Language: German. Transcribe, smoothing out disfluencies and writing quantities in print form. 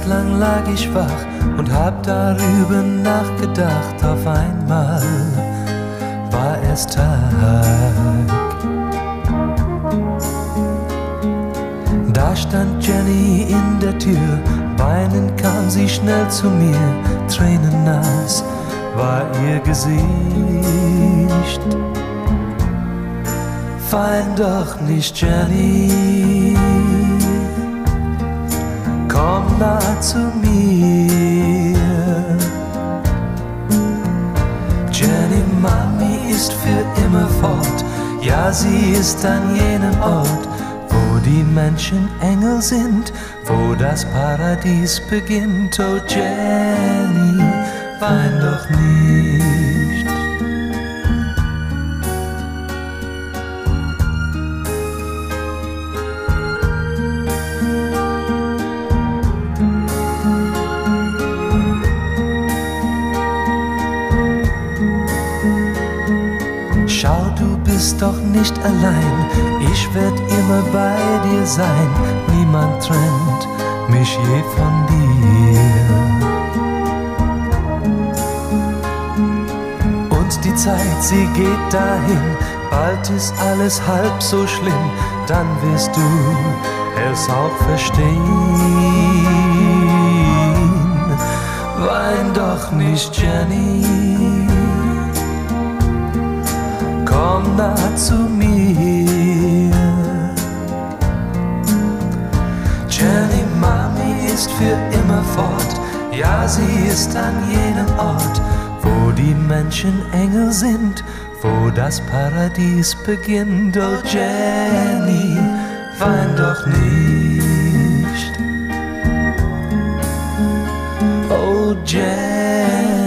Nacht lang lag ich wach und hab darüber nachgedacht. Auf einmal war es Tag. Da stand Jenny in der Tür, weinend kam sie schnell zu mir. Tränennass war ihr Gesicht. Wein doch nicht, Jenny, komm nah zu mir. Jenny, Mami ist für immer fort. Ja, sie ist an jenem Ort, wo die Menschen Engel sind, wo das Paradies beginnt. Oh Jenny, wein doch nicht. Schau, du bist doch nicht allein, ich werd immer bei dir sein. Niemand trennt mich je von dir. Und die Zeit, sie geht dahin, bald ist alles halb so schlimm. Dann wirst du es auch verstehen. Wein doch nicht, Jenny, komm nah zu mir. Jenny, Mami ist für immer fort. Ja, sie ist an jenem Ort, wo die Menschen Engel sind, wo das Paradies beginnt. Oh Jenny, wein doch nicht. Oh Jenny.